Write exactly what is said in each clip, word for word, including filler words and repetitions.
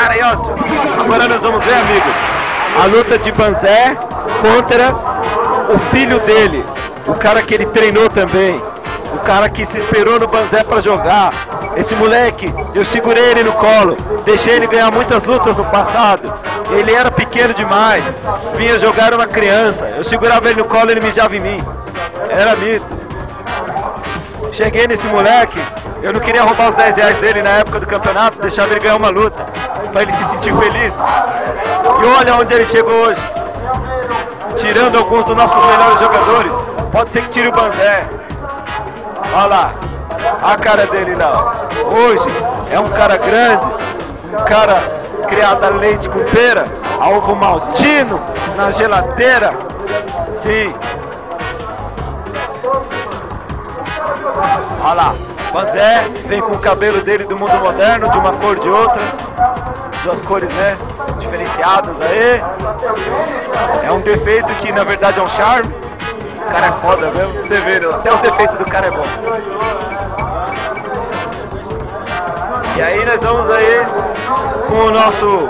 cara aí, ó. Agora nós vamos ver, amigos, a luta de Banzé contra o filho dele, o cara que ele treinou também, o cara que se esperou no Banzé pra jogar. Esse moleque, eu segurei ele no colo, deixei ele ganhar muitas lutas no passado. Ele era pequeno demais, vinha jogar, era uma criança. Eu segurava ele no colo e ele mijava em mim. Era mito. Cheguei nesse moleque, eu não queria roubar os dez reais dele na época do campeonato, deixava ele ganhar uma luta, pra ele se sentir feliz. E olha onde ele chegou hoje, tirando alguns dos nossos melhores jogadores. Pode ser que tire o Banzé. Olha lá, a cara dele lá. Hoje é um cara grande, um cara criado a leite com pera, a ovo maltino na geladeira. Sim. Olha lá, Banzé vem com o cabelo dele do mundo moderno, de uma cor de outra, duas cores, né, diferenciadas aí. É um defeito que na verdade é um charme. O cara é foda mesmo, você vê, até os defeitos do cara é bom. E aí nós vamos aí com o nosso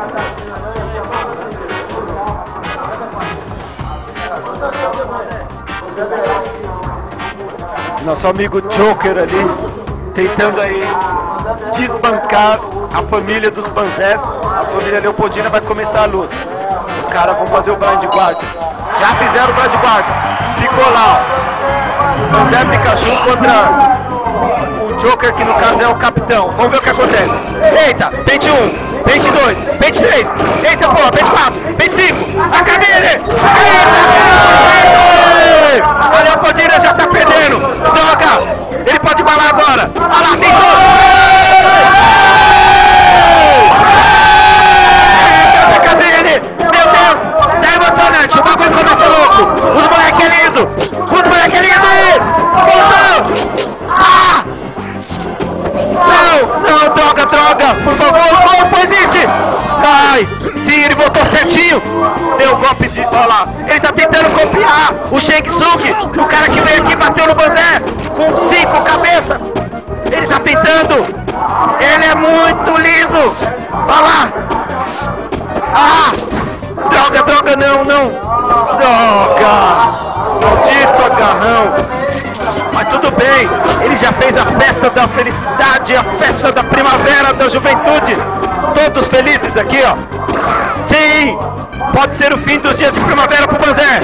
nosso amigo Joker ali, tentando aí desbancar a família dos Banzés. A família Leopoldina vai começar a luta. Os caras vão fazer o blind guard. Já fizeram o blind guard. Ficou lá, ó. Banzé Pikachu contra o Joker, que no caso é o capitão. Vamos ver o que acontece. Eita, pente um, pente dois, pente três. Eita, porra, pente quatro, pente cinco. A cadeira! A Leopoldina já tá perdendo. Droga! Ele pode balar agora. Olha lá, tentou! Eita, cadê ele? Meu Deus! É emocionante, o bagulho começa louco. Os moleque é lindo! Os moleque é lindo! Voltou! Ah! Não, não, droga, droga! Por favor, não, pois existe! Ai! Sim, ele voltou certinho! Deu golpe de... Olha lá! Ele tá tentando copiar o Shang Tsung, o cara que veio aqui e bateu no Banzé com cinco cabeças! Ele tá tentando! Ele é muito liso! Olha lá! Ah! Droga, droga, não, não! Droga! Maldito agarrão! Mas tudo bem, ele já fez a festa da felicidade, a festa da primavera, da juventude. Todos felizes aqui, ó. Sim, pode ser o fim dos dias de primavera pro Banzé.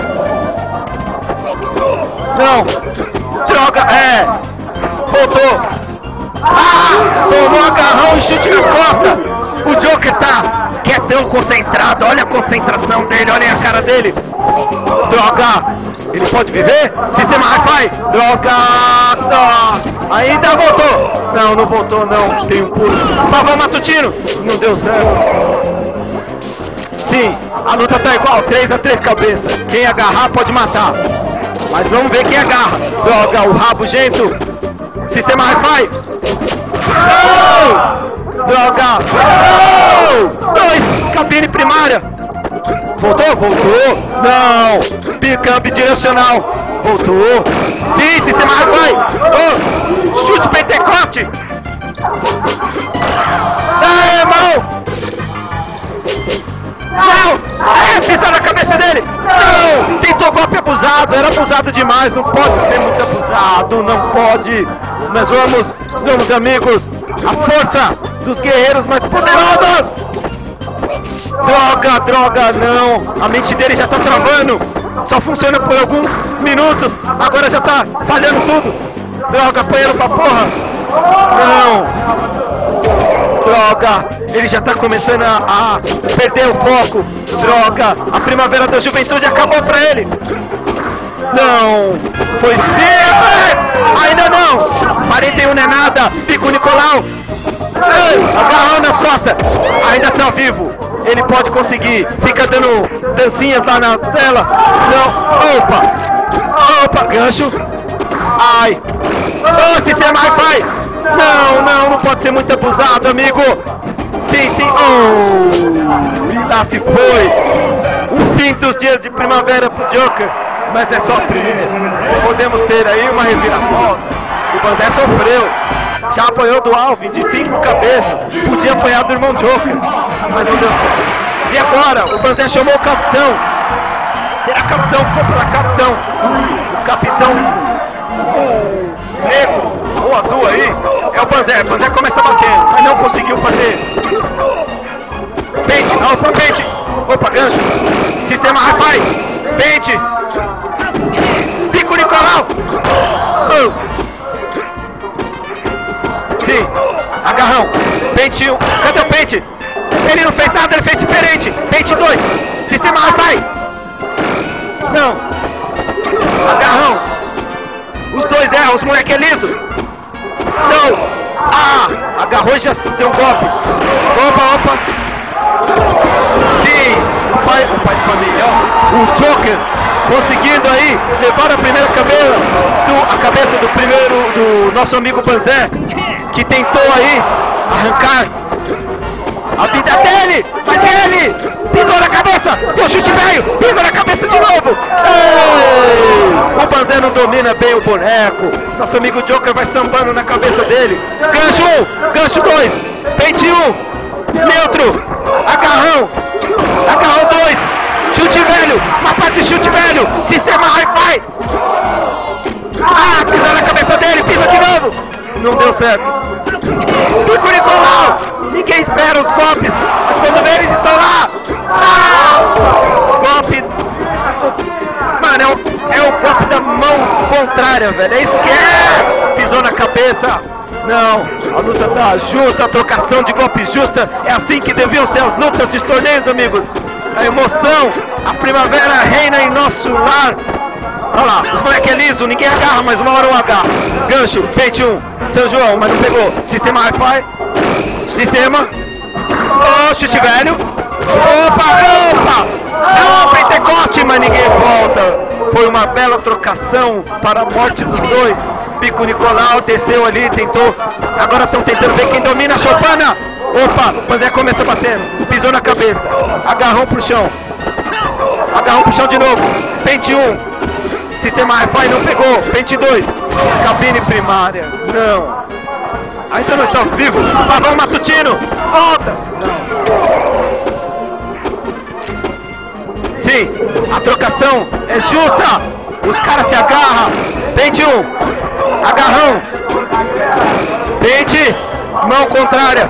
Não, droga, é. Voltou. Ah, tomou agarrão e chute nas costas. O Joker tá quietão, concentrado. Olha a concentração dele, olha a cara dele. Droga! Ele pode viver? Sistema Hi-Fi! Droga! Não. Ainda voltou! Não, não voltou não. Tem um pulo. Pavão Matutino! Não deu certo. Sim, a luta tá igual. três a três cabeças. Quem agarrar pode matar. Mas vamos ver quem agarra. Droga, o rabugento. Sistema Hi-Fi! Oh! Droga! Oh! Dois! Cabine primária! Voltou? Voltou! Não! Pickup direcional! Voltou! Sim, sistema Hi-Fi! Oh! Chute Pentecoste! É, mal! Não! É, pisou na cabeça dele! Não! Tentou golpe abusado! Era abusado demais! Não pode ser muito abusado! Não pode! Nós vamos, vamos amigos! A força dos guerreiros mais poderosos! Droga, droga, não! A mente dele já tá travando! Só funciona por alguns minutos! Agora já tá falhando tudo! Droga, apanhando pra porra! Não! Droga! Ele já tá começando a, a perder o foco! Droga! A primavera da juventude acabou pra ele! Não! Foi sim! Ainda não! quarenta e um não é nada! Pico Nicolau! Agarrão nas costas! Ainda tá vivo! Ele pode conseguir! Fica dando dancinhas lá na tela! Não! Opa! Opa! Gancho! Ai! Oh, sistema Hi-Fi! Não, não! Não pode ser muito abusado, amigo! Sim, sim! Oh! E lá se foi! O fim dos dias de primavera pro Joker! Mas é só primeiro! Podemos ter aí uma reviravolta! O Banzé sofreu! Já apanhou do Alvin de cinco cabeças. Podia apanhar do irmão Joker, mas não deu certo. E agora, o Banzé chamou o capitão. Será capitão contra capitão. O capitão, o negro ou azul aí, é o Banzé. O Banzé começa a bater, mas não conseguiu fazer. Pente, não, pro pente. Opa, gancho. Sistema Hi-Fi. Pente. Pico Nicolau. Oh. Sim. Agarrão. Pente um. Cadê o pente? Ele não fez nada, ele fez diferente. Pente dois. Sistema Hi-Fi. Não. Agarrão. Os dois erram, os moleque é liso. Não. Ah. Agarrou e já deu um golpe. Opa, opa. Sim. O pai, o pai de família, ó. O Joker conseguindo aí levar a primeira cabeça do, a cabeça do primeiro, do nosso amigo Banzé, que tentou aí arrancar a vida dele, mas ele pisou na cabeça, deu chute velho, pisa na cabeça de novo. Ei! O Banzé não domina bem o boneco, nosso amigo Joker vai sambando na cabeça dele. Gancho um, gancho dois, pente um, neutro, agarrão, agarrão dois, chute velho, uma parte de chute velho, sistema Hi-Fi. Ah, pisou na cabeça dele, pisa de novo. Não deu certo. Pico Nicolau. Ninguém espera os golpes, mas quando vê eles estão lá. Ah! Golpe. Mano, é o, é o golpe da mão contrária, velho. É isso que é. Pisou na cabeça. Não, a luta tá justa, a trocação de golpes justa. É assim que deviam ser as lutas dos torneios, amigos. A emoção, a primavera reina em nosso lar. Olha lá, os moleque é liso, ninguém agarra, mas uma hora um agarra. Gancho, pente um, São João, mas não pegou. Sistema Hi-Fi. Sistema. Oh, chute velho. Opa, opa. Não, Pentecoste, mas ninguém volta. Foi uma bela trocação para a morte dos dois. Pico Nicolau desceu ali, tentou. Agora estão tentando ver quem domina a Chopana. Opa, o Banzé começa batendo. Pisou na cabeça. Agarrão pro chão. Agarrão pro chão de novo. Pente um. Sistema Hi-Fi não pegou. Pente dois. Cabine primária. Não. Ainda não está vivo. Pavão Matutino. Volta. Sim. A trocação é justa. Os caras se agarram. Pente um. Agarrão. Pente. Mão contrária.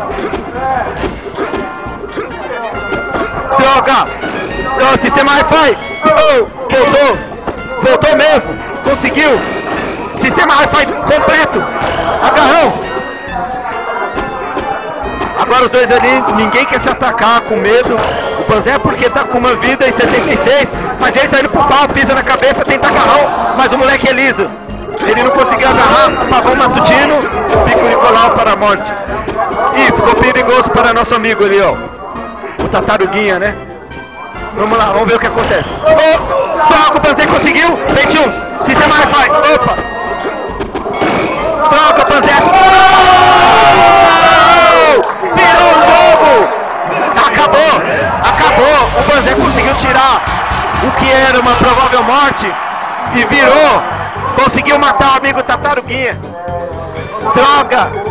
Droga. Oh, sistema Hi-Fi. Oh, voltou. Voltou mesmo. Conseguiu. Sistema Hi-Fi completo. Agarrão. Agora os dois ali, ninguém quer se atacar com medo. O Banzé é porque tá com uma vida em setenta e seis, mas ele tá indo pro pau, pisa na cabeça, tenta agarrão, mas o moleque é liso. Ele não conseguiu agarrar, Pavão Matutino, Pico Nicolau para a morte. E ficou perigoso para nosso amigo ali, ó. O Tartaruguinha, né? Vamos lá, vamos ver o que acontece. Oh, troca, o Banzé conseguiu. Pente um, sistema Hi-Fi. Opa. Troca, o Banzé. Oh! Virou o jogo. Acabou, acabou. O Banzé conseguiu tirar o que era uma provável morte e virou. Conseguiu matar o amigo Tartaruguinha. Droga.